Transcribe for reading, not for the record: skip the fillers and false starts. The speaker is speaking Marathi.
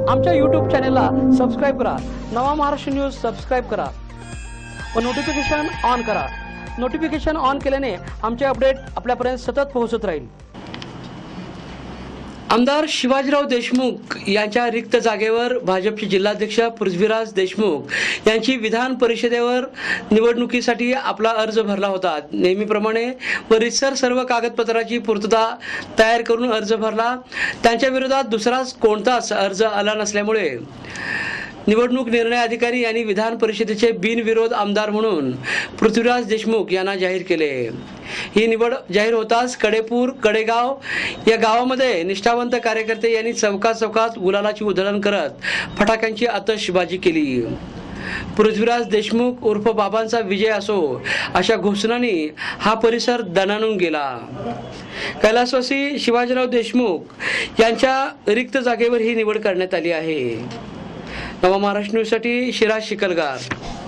आमच्या यूट्यूब चॅनलला सबस्क्राईब करा। नवा महाराष्ट्र न्यूज सबस्क्राईब करा व नोटिफिकेशन ऑन करा। नोटिफिकेशन ऑन केल्याने आमचे अपडेट आपल्यापर्यंत सतत पोहोचत राहील। आमदार शिवाजीराव देशमुख यांच्या रिक्त जागेवर भाजपचे जिल्हाध्यक्ष पृथ्वीराज देशमुख यांची विधान परिषदेवर निवडणुकीसाठी आपला अर्ज भरला होता। नेहमीप्रमाणे व रितसर सर्व कागदपत्राची पूर्तता तयार करून अर्ज भरला। त्यांच्या विरोधात दुसराच कोणताच अर्ज आला नसल्यामुळे निवडणूक निर्णय अधिकारी यांनी विधान परिषदेचे बिनविरोध आमदार म्हणून पृथ्वीराज देशमुख यांना जाहीर केले। ही निवड जाहीर होताच कडेपूर कडेगाव या गावामध्ये निष्ठावंत कार्यकर्ते यांनी चौकात गुलालाची उधळण करत फटाक्यांची आतषबाजी केली। पृथ्वीराज देशमुख उर्फ बाबांचा विजय असो अशा घोषणांनी हा परिसर दणाणून गेला। कैलासवासी शिवाजीराव देशमुख यांच्या रिक्त जागेवर ही निवड करण्यात आली आहे। नवा महाराष्ट्र न्यूजसाठी शिराज शिकलगार।